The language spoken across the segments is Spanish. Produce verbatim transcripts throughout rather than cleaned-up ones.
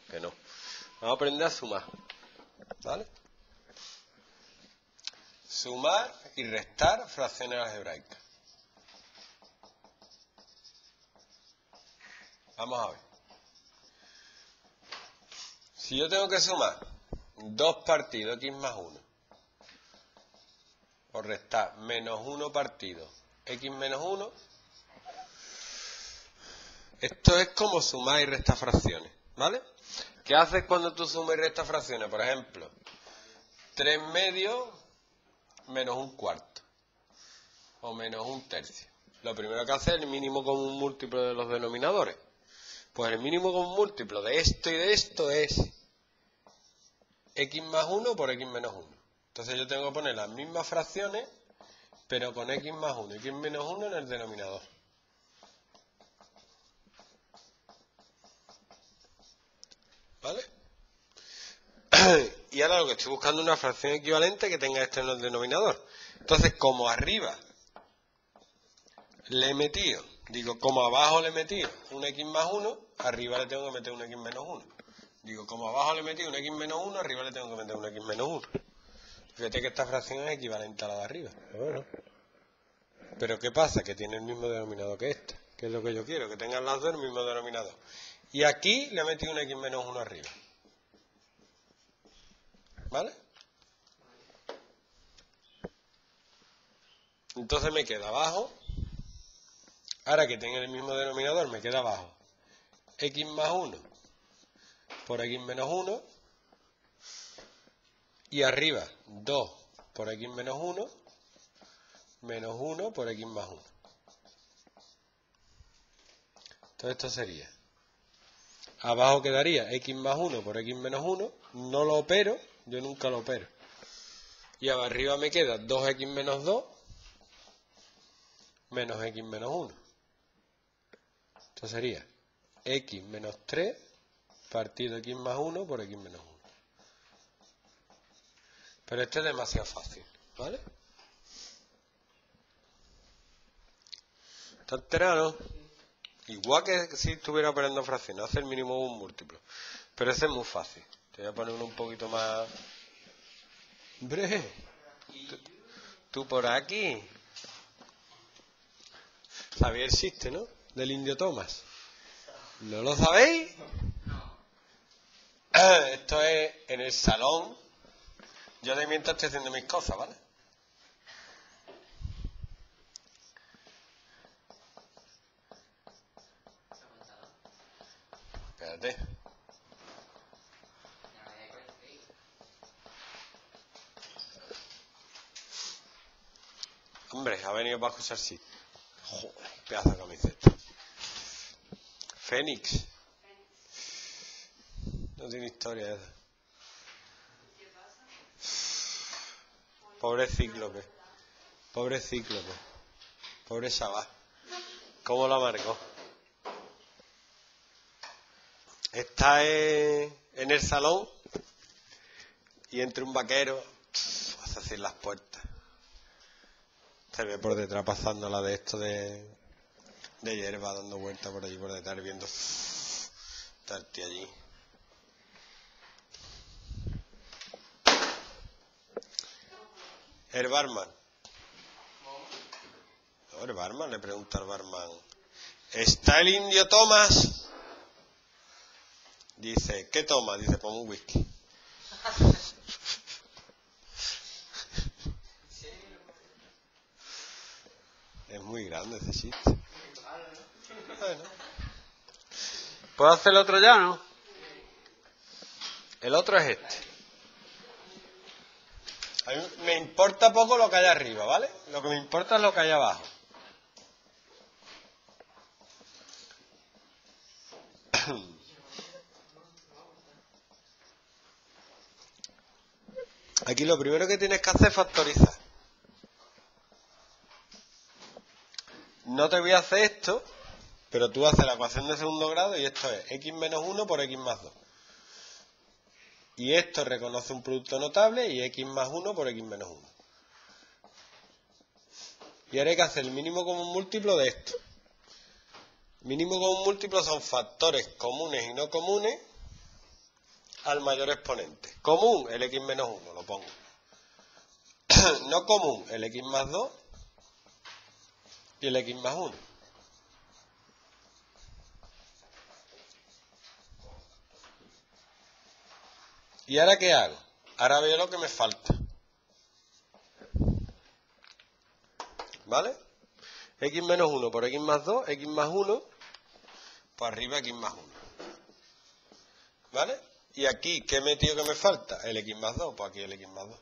que no. Vamos a aprender a sumar, ¿vale? Sumar y restar fracciones algebraicas. Vamos a ver. Si yo tengo que sumar dos partido x más uno, o restar menos uno partido x menos uno, esto es como sumar y restar fracciones, ¿vale? ¿Qué haces cuando tú sumas y restas fracciones? Por ejemplo, tres medios menos un cuarto, o menos un tercio. Lo primero que hace es el mínimo común múltiplo de los denominadores. Pues el mínimo común múltiplo de esto y de esto es x más uno por x menos uno. Entonces yo tengo que poner las mismas fracciones, pero con x más uno y x menos uno en el denominador. ¿Vale? Y ahora lo que estoy buscando es una fracción equivalente que tenga esto en el denominador. Entonces, como arriba le he metido, digo, como abajo le he metido un x más uno, arriba le tengo que meter un x menos uno. Digo, como abajo le he metido un x menos uno, arriba le tengo que meter un x menos uno. Fíjate que esta fracción es equivalente a la de arriba. Bueno. Pero ¿qué pasa? Que tiene el mismo denominador que esta, que es lo que yo quiero, que tengan las dos el mismo denominador. Y aquí le he metido un x menos uno arriba. ¿Vale? Entonces me queda abajo, ahora que tenga el mismo denominador, me queda abajo x más uno por x menos uno, y arriba dos por x menos uno, menos uno por x más uno. Entonces esto sería, abajo quedaría x más uno por x menos uno, no lo opero, yo nunca lo opero. Y arriba me queda dos x menos dos menos x menos uno. Esto sería x menos tres partido x más uno por x menos uno. Pero este es demasiado fácil, ¿vale? ¿Está enterado? Igual que si estuviera operando fracciones, hace el mínimo un múltiplo. Pero ese es muy fácil. Te voy a poner uno un poquito más... Hombre, tú, tú por aquí. Sabéis el chiste, ¿no? Del indio Tomás. ¿No lo sabéis? Esto es en el salón. Yo de mientras estoy haciendo mis cosas, ¿vale? Espérate. Hombre, ha venido para escuchar sí. Joder, pedazo de camiseta. Fénix. No tiene historia esa. Pobre cíclope. Pobre cíclope. Pobre chaval. ¿Cómo lo amargó? Está en el salón y entre un vaquero, hace así las puertas. Se ve por detrás pasando la de esto de, de hierba, dando vueltas por allí por detrás, viendo está el tío allí. El barman. No, el barman le pregunta al barman, ¿está el indio Tomás? Dice, ¿qué toma? Dice, pongo un whisky. Es muy grande ese chiste. Bueno. ¿Puedo hacer el otro ya, no? El otro es este. A mí me importa poco lo que hay arriba, ¿vale? Lo que me importa es lo que hay abajo. Aquí lo primero que tienes que hacer es factorizar. No te voy a hacer esto, pero tú haces la ecuación de segundo grado y esto es x menos uno por x más dos. Y esto reconoce un producto notable y x más uno por x menos uno. Y ahora hay que hacer el mínimo común múltiplo de esto. Mínimo común múltiplo son factores comunes y no comunes al mayor exponente. Común, el x menos uno, lo pongo. No común, el x más dos y el x más uno. ¿Y ahora qué hago? Ahora veo lo que me falta. ¿Vale? X menos uno por x más dos, x más uno, por arriba x más uno. ¿Vale? Y aquí, ¿qué he metido que me falta? El x más dos, pues aquí el x más dos.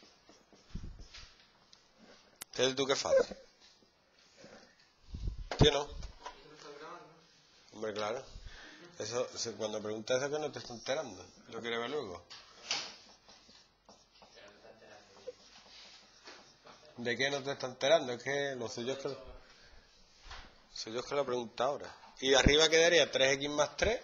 ¿Qué tú qué fácil? ¿Sí o no? Hombre, claro. Eso, cuando preguntas eso que no te está enterando. ¿Lo quieres ver luego? ¿De qué no te está enterando? Es que lo suyo es que lo, suyo es que lo pregunta ahora. Y arriba quedaría tres x más tres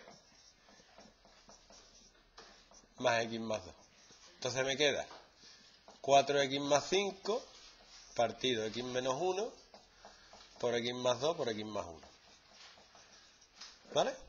más x más dos. Entonces me queda cuatro x más cinco partido x menos uno por x más dos por x más uno. ¿Vale?